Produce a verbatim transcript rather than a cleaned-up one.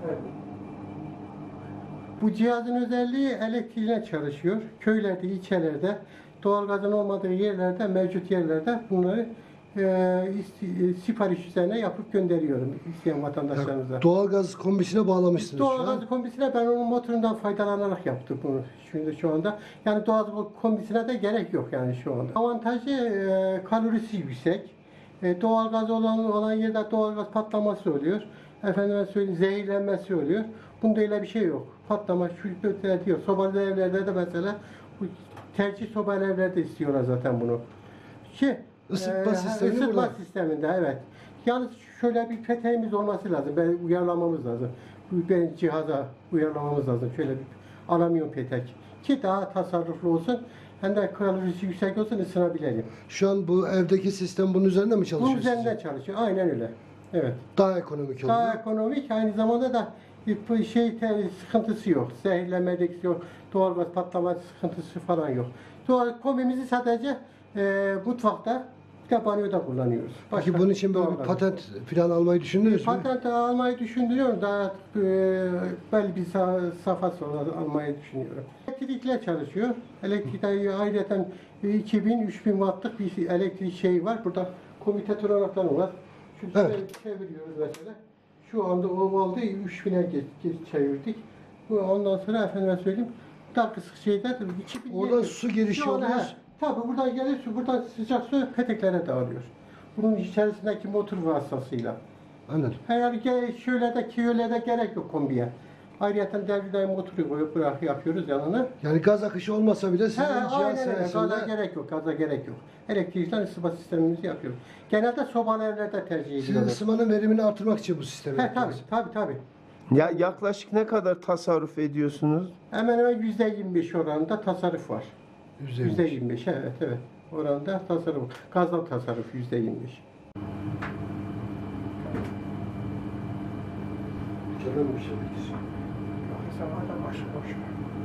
Evet. Bu cihazın özelliği elektriğine çalışıyor. Köylerde, ilçelerde, doğalgazın olmadığı yerlerde, mevcut yerlerde bunları e, sipariş üzerine yapıp gönderiyorum isteyen vatandaşlarımıza. Yani doğalgaz kombisine bağlamışsınız şu an. Doğalgaz kombisine ben onun motorundan faydalanarak yaptım bunu şimdi şu anda. Yani doğalgaz kombisine de gerek yok yani şu anda. Avantajı e, kalorisi yüksek. E, doğalgaz olan olan yerde doğalgaz patlaması oluyor. Efendime söyleyeyim zehirlenmesi oluyor. Bunda öyle bir şey yok. Patlama şu böyle diyor. Sobalı evlerde de mesela bu tercih sobalı evlerde istiyorlar zaten bunu. Ki Isıtma e, sistemi ısıtma burada. sisteminde evet. Yalnız şöyle bir peteğimiz olması lazım. Ben uyarlamamız lazım. Bu ben cihaza uyarlamamız lazım. Şöyle bir alüminyum petek ki daha tasarruflu olsun. Hem de kalorisi yüksek olsun ısınabilelim. Şu an bu evdeki sistem bunun üzerinde mi çalışıyor? Bunun üzerinde sizce? çalışıyor. Aynen öyle. Evet. Daha ekonomik oluyor. Daha ekonomik aynı zamanda da bir şey te- sıkıntısı yok. Zehirlenmedik yok. Doğalgaz patlama sıkıntısı falan yok. Doğal kombimizi sadece e, mutfakta bir de banyoda kullanıyoruz. Peki bunun için böyle bir doğalgaz- patent falan almayı düşündünüz mü? Patent almayı düşünüyorum. Daha e, belli bir sa- safhası olarak almayı düşünüyorum. Elektrikle çalışıyor. Elektrikten ayrıca iki bin üç bin wattlık bir elektrik şeyi var. Burada komütatör anahtarı var. Şu Evet. çeviriyoruz mesela. Şu anda o oldu üç bine geç, geç çevirdik. Bu ondan sonra efendime söyleyeyim daha kısık şeyde iki bin Oradan su girişi Şu anda, oluyor. he, tabii buradan gelir su, buradan sıcak su peteklere dağılıyor. Bunun içerisindeki motor vasıtasıyla. Anladım. Eğer ge- şöyle de ki öyle de gerek yok kombiye. Ayrıca devriday motoru koyup bırak yapıyoruz yanına. Yani gaz akışı olmasa bile sizin He, cihaz aynen öyle. Gaza sayesinde gerek yok. Gaza gerek yok. Elektrikten ısıtma sistemimizi yapıyoruz. Genelde sobalı evlerde tercih sizin ediyoruz. ısınmanın verimini artırmak için bu sistemi He tabii yapıyoruz. tabii tabii. Ya yaklaşık ne kadar tasarruf ediyorsunuz? Hemen hemen yüzde yirmi beş oranında tasarruf var. Yüzde Yüzde yirmi. yirmi beş evet evet. Oranda tasarruf. Gazdan tasarruf yüzde yirmi beş. Canım bir şey bekliyor. Sana da baş boş.